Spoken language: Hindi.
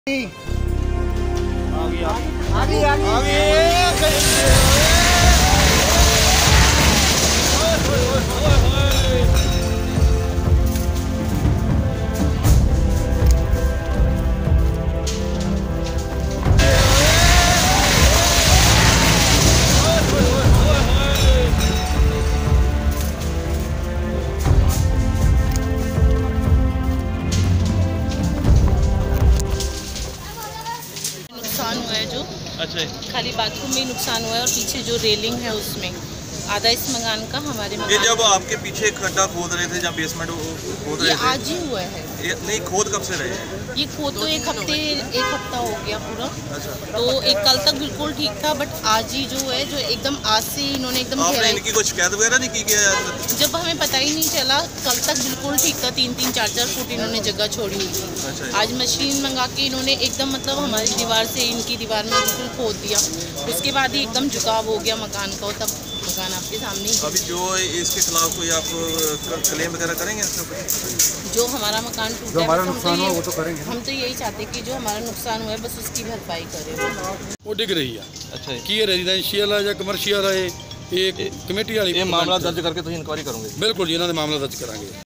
नुकसान हुआ है जो अच्छा खाली बाथरूम में नुकसान हुआ है और पीछे जो रेलिंग है उसमें आधा इस मकान का हमारे मकान। ये जब आपके पीछे खड्डा खोद रहे थे जब बेसमेंट खोद रहे थे आज ही हुआ है। नहीं खोद कब से रहे हैं? ये खोद तो एक हफ्ता हो गया पूरा। अच्छा। तो एक कल तक बिल्कुल ठीक था बट आज ही जो है जो एकदम आज से इन्होंने एकदम आपने इनकी कोई शिकायत वगैरह नहीं की क्या? जब हमें पता ही नहीं चला कल तक बिल्कुल ठीक था, 3-3 4-4 फुट इन्होंने जगह छोड़ी हुई थी। अच्छा। आज मशीन मंगा के इन्होंने एकदम मतलब हमारी दीवार से इनकी दीवार में बिल्कुल खोद दिया, उसके बाद ही एकदम झुकाव हो गया मकान का। तब मकान आपके सामने ही। अभी जो इसके खिलाफ कोई आप क्लेम वगैरह करेंगे? जो हमारा मकान टूटा है हमारा नुकसान हुआ वो तो करेंगे। हम तो यही चाहते कि जो हमारा नुकसान हुआ है बस उसकी भरपाई करें। वो डिग रही है। अच्छा की ये रेजिडेंशियल है या कमर्शियल है, ये कमेटी वाली ये मामला दर्ज करके तुम इंक्वायरी करोगे? बिल्कुल जी, इन्होंने मामला दर्ज करांगे।